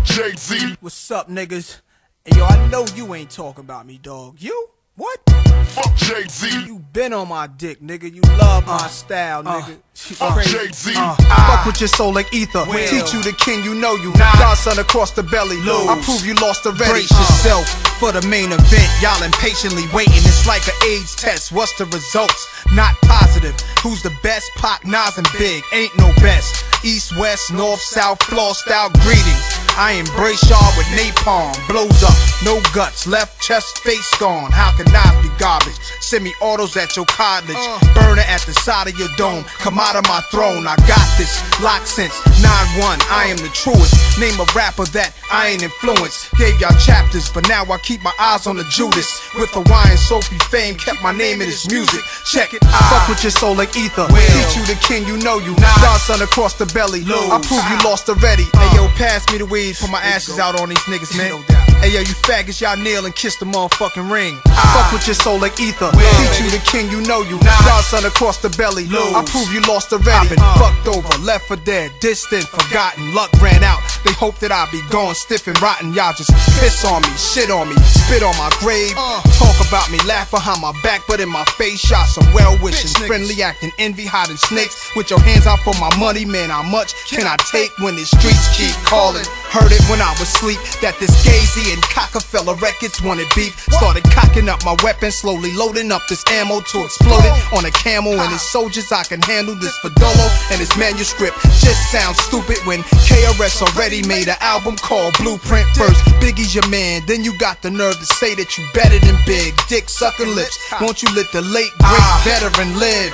Jay-Z. What's up, niggas? Hey, yo, I know you ain't talking about me, dog. You? What? Fuck Jay-Z. You been on my dick, nigga. You love my style, nigga. Fuck Jay-Z. Fuck with your soul like ether. Teach you the king, you know you. Godson across the belly. I prove you lost already. Brace yourself for the main event. Y'all impatiently waiting. It's like an AIDS test. What's the results? Not positive. Who's the best? Pac, Nas, and Big. Ain't no best. East, west, north, south, floor style greetings. I embrace y'all with napalm. Blows up, no guts. Left chest, face gone. How can I be garbage? Semi-autos at your cottage. Burner at the side of your dome. Come out of my throne. I got this. Locked since 9-1. I am the truest. Name a rapper that I ain't influenced. Gave y'all chapters, but now I keep my eyes on the Judas. With Hawaiian Sophie fame, kept my name in his music. Check it. Fuck with your soul like ether. Teach you the king, you know you. Godson across the belly. I prove you lost already. Hey yo, pass me the weed. Put my ashes out on these niggas, man. Hey yo, you faggots, y'all kneel and kiss the motherfucking ring. Fuck with your soul like ether. Teach you the king, you know you. Godson across the belly. I prove you lost already. Been fucked over, left for dead, distant, forgotten. Luck ran out. They hope that I be gone stiff and rotten. Y'all just piss on me, shit on me, spit on my grave. Talk about me, laugh behind my back, but in my face, shot some well-wishing, friendly acting, envy, hiding snakes. With your hands out for my money, man, how much can I take when the streets keep calling? Heard it when I was asleep, that this Gazy and Cockefeller Records wanted beef. Started cocking up my weapon, slowly loading up this ammo to explode it on a camel and his soldiers. I can handle this Fadolo and his manuscript. Just sounds stupid when KRS already made an album called Blueprint. First, Biggie's your man, then you got the nerve to say that you better than Big. Dick sucking lips, won't you let the late great veteran live?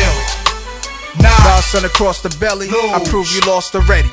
Godson across the belly, I prove you lost already.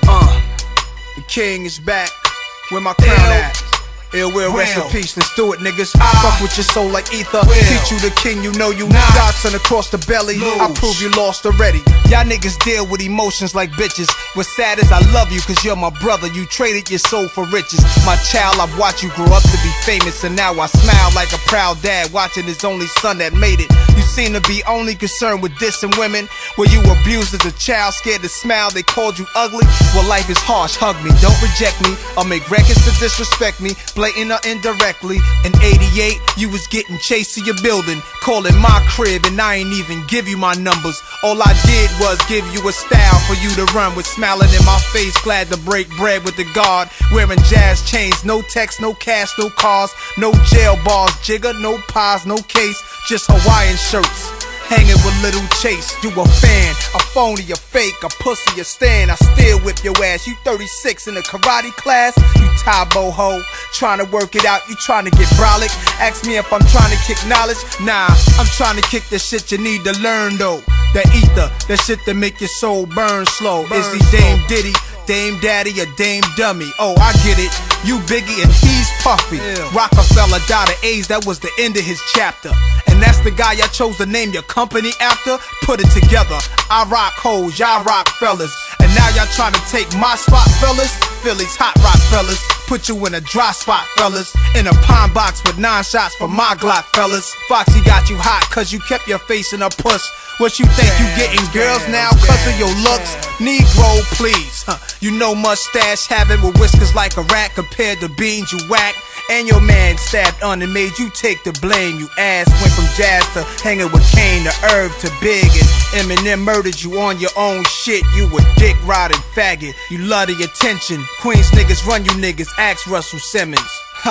The king is back, where my crown at? Ill will, rest in peace, let's do it, niggas. Fuck with your soul like ether. Teach you the king, you know you. Godson across the belly, I prove you lost already. Y'all niggas deal with emotions like bitches. What's sad is I love you cause you're my brother. You traded your soul for riches. My child, I've watched you grow up to be famous, and now I smile like a proud dad watching his only son that made it. You seem to be only concerned with dissing women. Were you abused as a child, scared to smile, they called you ugly? Well, life is harsh, hug me, don't reject me, or make records to disrespect me, blatant or indirectly. In 88, you was getting chased to your building, calling my crib, and I ain't even give you my numbers. All I did was give you a style for you to run with, smiling in my face, glad to break bread with the guard, wearing jazz chains, no text, no cash, no cars, no jail bars, jigger, no pies, no case, just Hawaiian shirts, hanging with Little Chase. You a fan, a phony, a fake, a pussy, a stand. I still whip your ass. You 36 in a karate class, you Tybo ho, trying to work it out, you trying to get brolic. Ask me if I'm trying to kick knowledge. Nah, I'm trying to kick the shit you need to learn though. That ether, that shit that make your soul burn slow. Is he Dame Diddy, Dame Daddy, or Dame Dummy? Oh, I get it, you Biggie and he's Puffy. Rockefeller died of AIDS, that was the end of his chapter. And that's the guy y'all chose to name your company after? Put it together, I rock hoes, y'all rock fellas. And now y'all trying to take my spot, fellas? Philly's hot rock fellas, put you in a dry spot, fellas. In a pine box with 9 shots for my Glock, fellas. Foxy got you hot cause you kept your face in a puss. What you think you getting girls now cause of your looks? Negro, please. You know mustache having with whiskers like a rat compared to beans you whack. And your man stabbed on and made you take the blame. You ass went from jazz to hanging with Kane to Irv to Big, and Eminem murdered you on your own shit. You a dick riding faggot. You love the attention. Queens niggas run you niggas. Ask Russell Simmons.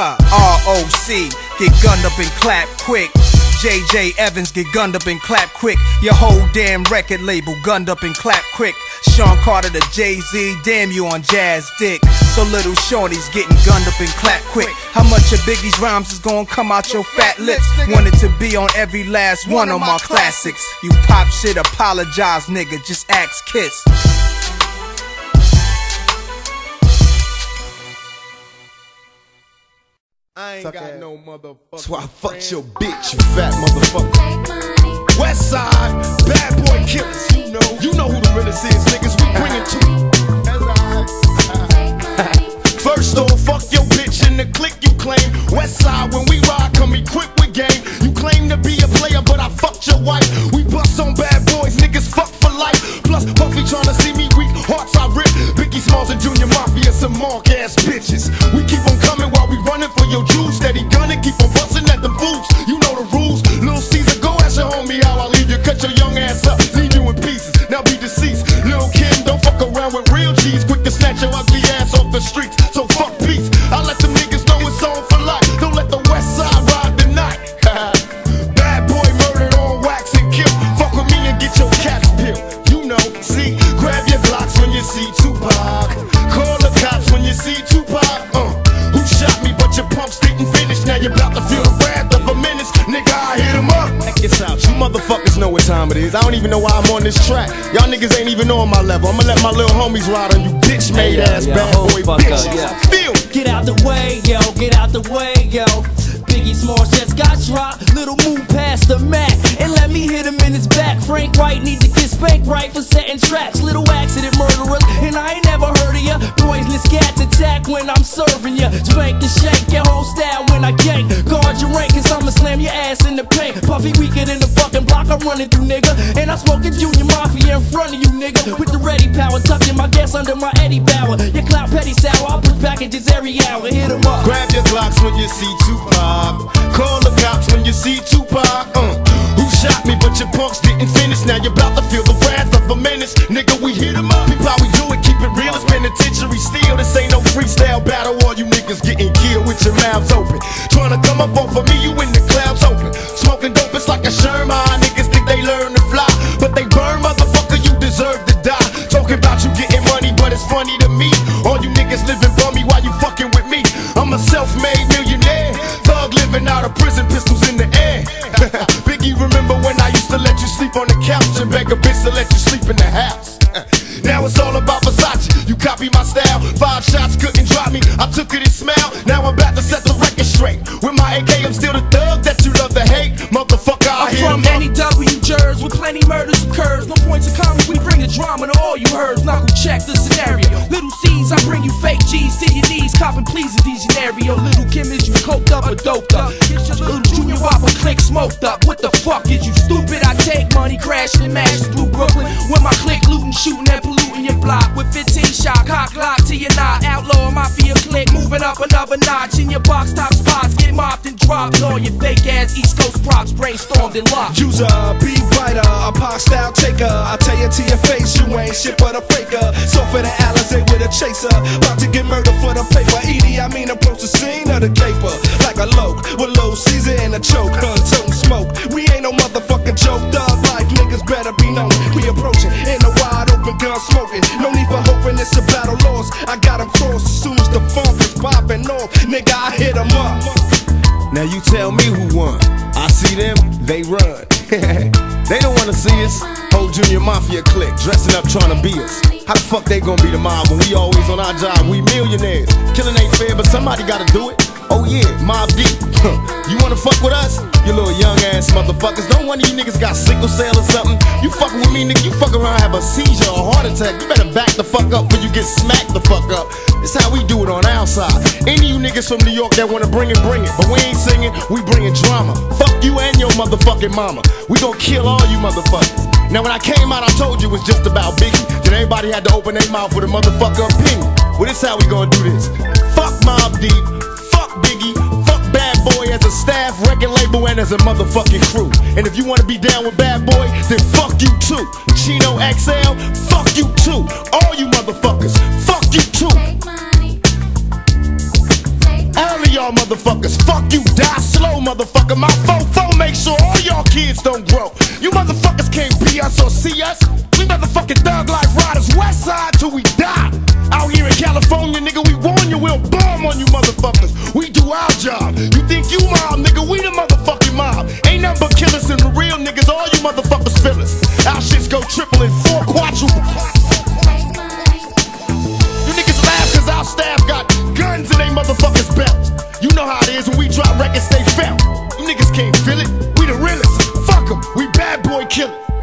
ROC, get gunned up and clap quick. JJ Evans, get gunned up and clap quick. Your whole damn record label gunned up and clap quick. Sean Carter to Jay-Z, damn you on Jazz Dick. So little Shorty's getting gunned up and clap quick. How much of Biggie's rhymes is gonna come out your fat lips? Wanted to be on every last one of my classics. You pop shit, apologize nigga, just ask Kiss. I ain't got no motherfucker. That's why I fucked your bitch, you fat motherfucker. West Side, bad boy killers. You know who the realest is, niggas. We bring it to you. First off, fuck your bitch in the clique you claim. West Side, when we ride, come equipped with game. You claim to be a player, but I fucked your wife. We bust on bad boys, niggas fuck for life. Plus Puffy tryna see me weak, hearts I rip. Biggie Smalls and Junior Mafia, some mark ass bitches. the streets, so fuck peace. I let them niggas know it's on for life. Don't let the west side ride the night. Bad boy murdered on wax and kill. Fuck with me and get your caps peeled. You know, see, grab your Glocks when you see Tupac. Call the cops when you see Tupac. Who shot me but your pumps didn't finish. Now you're about to feel the wrath of a menace. Nigga, I hit him up. Check this out, you motherfuckers know what time it is. I don't even know why I'm on this track. Y'all niggas ain't even on my level. I'ma let my little homies ride on you bitch made ass bad boy bitch. Feel. Get out the way, yo, get out the way, yo. Biggie Smalls just got dropped. Little move past the Mac and let me hit him in his back. Frank White need to get spanked right for setting traps. Little accident murderers, and I ain't never heard of ya. Poisonous cats attack when I'm serving ya. Spank and shake your whole style when I gank. Guard your rank, cause I'ma slam your ass in the paint. Puffy weaker than the fucking block I'm running through, nigga. And I'm smoking Junior Mafia in front of you, nigga. With the ready power, tucking my gas under my Eddie Bauer. Your clout petty sour, I'll push packages every hour. Hit 'em up. Grab your Glocks when you see Tupac. Call the cops when you see Tupac. Who shot me but your punks didn't finish. Now you're about to feel the wrath of a menace. Nigga, we hit 'em up. People, how we do it, keep it real. It's penitentiary steel. This ain't no freestyle battle. All you niggas getting killed with your mouths open. Trying to come up off of me, you in the clouds open. Smoking dope, it's like a Sherman. Niggas think they learn to fly, but they burn, motherfucker, you deserve to die. Talking about you getting money, but it's funny to me. All you niggas living bummy while you fucking with me. I'm a self-made millionaire, thug living out of prison, pistols in the air. Biggie, remember when I used to let you sleep on the couch and beg a bitch to let you sleep in the house? Now it's all about Versace, you copy my style. 5 shots couldn't drop me, I took it and smiled. Now I'm about to set the record straight. With my AK, I'm still the thug that you love to hate. Motherfucker, I hear I'm from NEW Jers, with plenty murders occurs. No points of comedy, we bring the drama to all you heard. Knuckle check the scenario. Little C's, I bring you fake G's to your knees. Copping please in these scenario. Little Kim, is you coked up or doped up? Get your little Junior Whopper click smoked up. What the fuck is you stupid? I take money, crashing and mashing through Brooklyn. When my click looting, shooting and polluting your block. With 15 shot, cock lock to your knot. Outlaw mafia click, moving up another notch. In your box top spots, get mopped and dropped. All your fake ass East Coast props brainstormed and locked. Use a beat writer, a pop style taker. I tell you to your face, you ain't shit but a faker. So for the Alizé with a chaser, about to get murdered for the paper. Edie, I mean approach the scene of the caper like a loke with low Caesar and a choke. Toting smoke, we ain't no motherfucking joke. Dog life niggas better be known. We approaching in a wide open gun smoking. No need for hoping it's a battle lost. I got 'em crossed as soon as the funk is popping off. Nigga, I hit 'em up. Now you tell me who won. I see them, they run. They don't wanna see us. Whole Junior Mafia clique dressing up trying to be us. How the fuck they gonna be the mob when we always on our job? We millionaires. Killing ain't fair, but somebody gotta do it. Oh yeah, Mob Deep. You wanna fuck with us? You little young ass motherfuckers. Don't one of you niggas got sickle cell or something? You fucking with me, nigga, you fuck around, have a seizure or heart attack. You better back the fuck up before you get smacked the fuck up. This how we do it on our side. Any of you niggas from New York that wanna bring it, bring it. But we ain't singing, we bringing drama. Fuck you and your motherfucking mama. We gon' kill all you motherfuckers. Now when I came out, I told you it was just about Biggie. Then everybody had to open their mouth with a motherfucker opinion. Well, this how we gonna do this. Fuck Mobb Deep, fuck Biggie, fuck Bad Boy as a staff, record label, and as a motherfucking crew. And if you wanna be down with Bad Boy, then fuck you too. Chino XL, fuck you too. All you motherfuckers, fuck you too. All of y'all motherfuckers, fuck you, die slow, motherfucker. My fofo make sure all y'all kids don't grow. You motherfuckers can't be us or see us. We motherfucking thug life riders, west side till we die. Out here in California, nigga, we warn you, we'll bomb on you motherfuckers. We do our job. You think you mob, nigga, we the motherfucking mob. Ain't nothing but killers and the real niggas, all you motherfuckers feel us. Our shits go triple and 4 quadruple. You niggas laugh cause our staff got guns in they motherfuckers' belts. You know how it is when we drop records, they felt. You niggas can't feel it, we the realest. Fuck 'em, we Bad Boy killers.